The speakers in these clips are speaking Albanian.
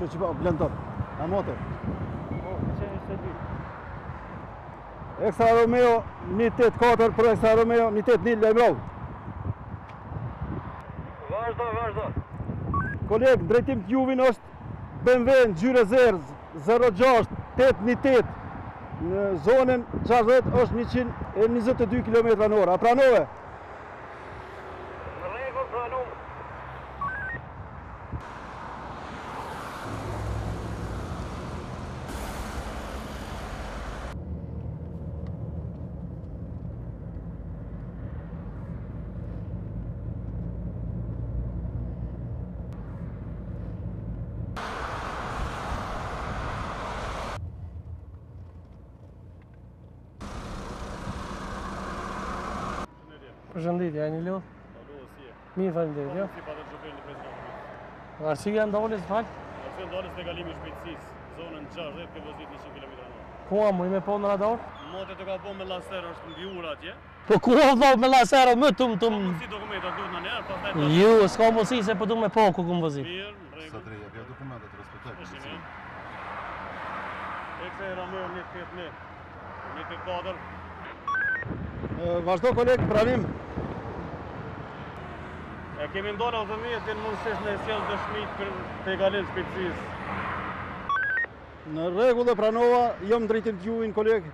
Që që pa, blendon. A motor. Po, që e dy. Extra Romeo 184 për Extra Romeo 181 lajmërov. Vazhdo. Kolegë, drejtim të Juvin është BMW në gjyre zerë 06 818 në zonën 60 është 122 km/h. A pranove? Në rregull, pranum. Përshëndetje, a një lodh? Alo, si e? Mirë, faleminderit, jo? Si patë shoferin e prezidentit. Arsyeja ndalës, fal. Arsye ndalës te kalimi i shpejtësisë, zonën 60 ke vozit 100 km/h. Ku am me po në radar? Motet të ka bo me laser është mbi ura atje. Po ku valla me laser më tum. Si dokumentat duhet në njerë, pastaj Jo, s'ka mundësi se po du me po ku kum vozi. mirë, në rregull. Sa treja, kjo dokumentet respektoj policinë. Ekse Romeo 181 184. Vazhdo kolegë, pranim. E kemi ndonë automjetin mundësisht në sjell dëshmit për te kalim shpejtësisë. Në rregull e pranova, jam drejtim të Juvin kolegë.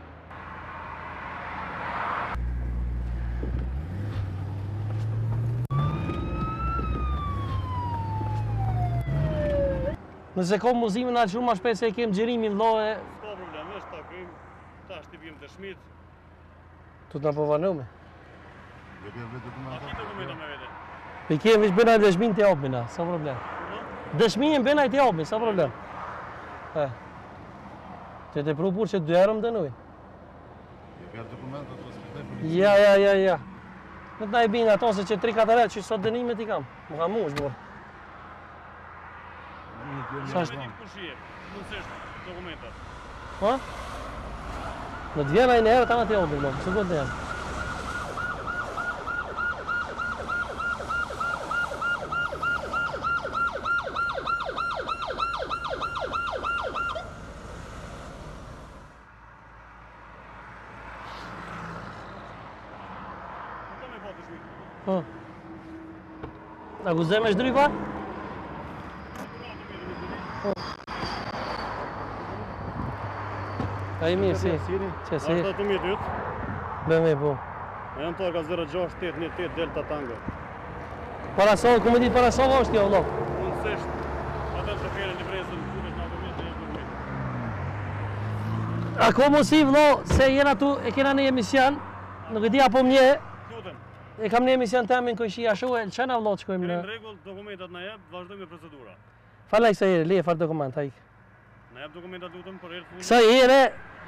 Nëse ka muzimin aq shumë më shpejt se e kem xhirimin vëllai, S'ka problem, është takim, tash ti vim dëshmit. tu na po vanome. Jo bëj vetë A ki dokumenta me vete? I kemi bëna dëshmin të japina, sa problem. Dëshmin bëna i të japin, sa problem. Që të propur që 2 herë më dënuj. Jo bëj dokumentet respektoj policinë. Ja. Në të na i binë ato se që 3-4 herë që sot dënimet i kam. Më kam mush, bërë. Sa është? Kush je? Mundësisht dokumentat. Ha? Në të vjena i në herë, ta në të japin, bërë. Së këtë herë. Ha. A guzem e shdrypa? A i mirë, si? Që si? Është atë mjetë ytë. BMW, po. E janë torka 06818 Delta Tango. Parasol, ku me ditë parasol është kjo, vëllo? Mundësisht, atë shoferin e presën, futesh në automjet e dokument. A ko mundësi, vëllo, se jena tu, e kena një emision, nuk e di apo mje, Lutem. e kam një emision temin këshia shuhe, qëna vëllo që kojmë Në në... rregull, dokumentat na jep, vazhdojmë me procedura. Falaj kësa jere, leje farë dokumenta, ik. Na jep dokumentat lutem për herë të fundit. Kësa jere,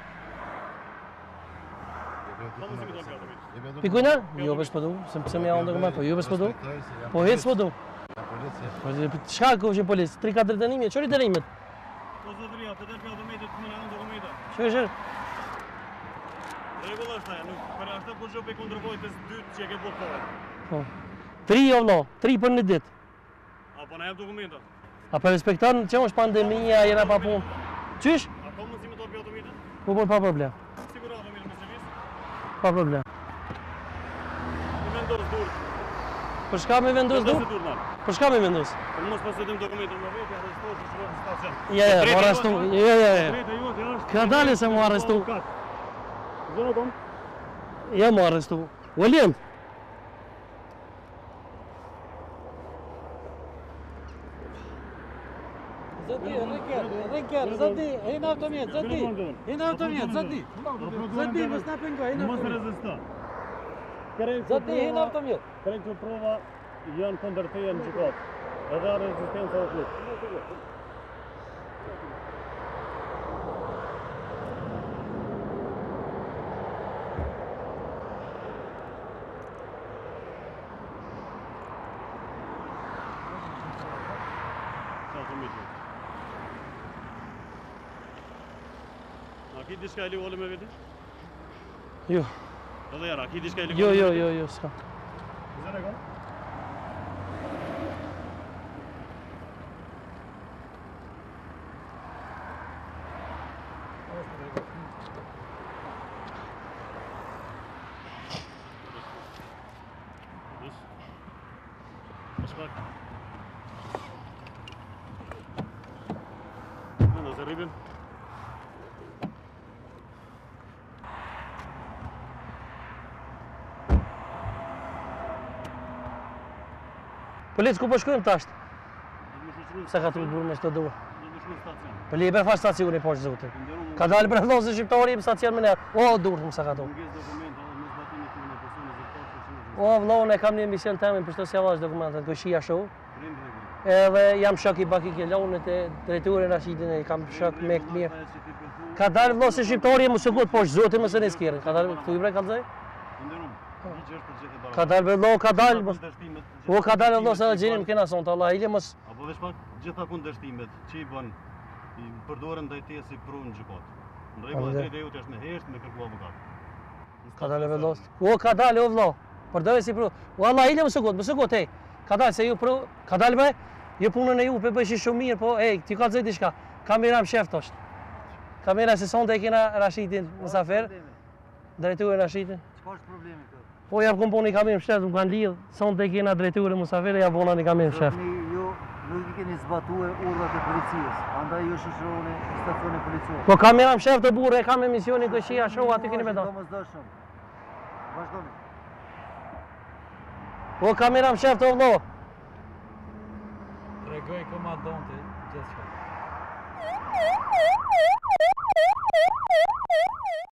Po mos i këto pjatë. pikujna? Jo, për shpëdu, se me janë dokument, po jo për shpëdu. Po hitë shpëdu. Shka këshin policë, 3-4 dënimi, qëri dënimit? Po zotëria, po del pjatë dokumentet, më janë dokumenta. Që Rregull është ajo, nuk për ashtu po shoh pe kontrollojtës dytë që e ke bërë kohë. Po. 3 jo vëllo, 3 për një ditë. Apo na jep dokumentat. A për respekton që është pandemija, jena pa punë. Qysh? Apo mund si më të pjatë dokumentet? Po pa problem, Siguratë mirë me servis. pa problem. Në vendos dur. Për shka me vendos dur? Dur nal. Për shka me vendos? Po mos pasetim dokumentet me vete, arrestosh në stacion. Ja, më arrestu. Ja. Drejta jote është. Ka dalë se më arrestu. Zonë tom. Ja më arrestu. Walient. Zati, Rënker, zati, hinë automjet, zati, hinë automjet, zati, zati, mos na pengo, hinë Mos automjet, rezista. zati, hinë automjet. Kërën që prova janë kundër teje në gjykatë. Edhe rezistenca o flut. A ki diçka e li me vete? Jo, Edhe jara, a ki diçka e li jo, s'ka. Zere ka? shpak. Mendo se rripin. Polic, ku po shkojmë tash? Do më shoqëruj Sa ka të burë me shto duhe? do më shkruaj stacion. Po li për fast stacioni poshtë zote. Nderuar Ka dalë për vllazë shqiptari në stacion më lart. O durr më sa ka to. mungesë dokumenta dhe mos batimi këtu në personin zyrtar. O vllahun e kam një emision temin për çdo sjavash dokumentat ku shija show. Rrim rregull. Edhe jam shok i baki ke lonit e drejtorin Rashidin e kam shok me të mirë. Ka dalë vllazë shqiptari më së gut poshtë zote më së ne skjerë. Ka dalë këtu i bre kallzoj? Nderuar. Ligji është për gjithë barabartë. Ka dalë vëllau, ka dalë. Kundërshtimet. O ka dalë vllazë edhe gjenim kena son të Allah ile mos Apo dhe shpak gjitha kundërshtimet që i bën i përdoren ndaj teje si prunë në gjykatë. Në rregull drejtë e jote është me hesht me kërku avokat. ka dalë vëllos. O ka dalë o vëllau. Përdore si pru. O Allah ile më së gut, hey. Ka dalë se ju pru, ka dalë me. Ju punën e ju bëshi shumë mirë, po hey, ti ka zë diçka. Kamera më shef tosh. Kamera se sonte e kena Rashidin musafer. Drejtorin Rashidin. Çka është problemi këtu? Po ja komponi kamerë më shef, më kanë lidh. Sonte e kena drejtorin musafer ja bona në kamerë më shef. Ju nuk i keni zbatuar urdhat e policisë, andaj ju shoqëroni stacionin policor. Po kamera më shef të burrë, kam emisionin këshia show aty keni me do. Domosdoshëm. Vazhdoni. Po kamera më shef të vëllau. Tregoj komandanti gjithçka.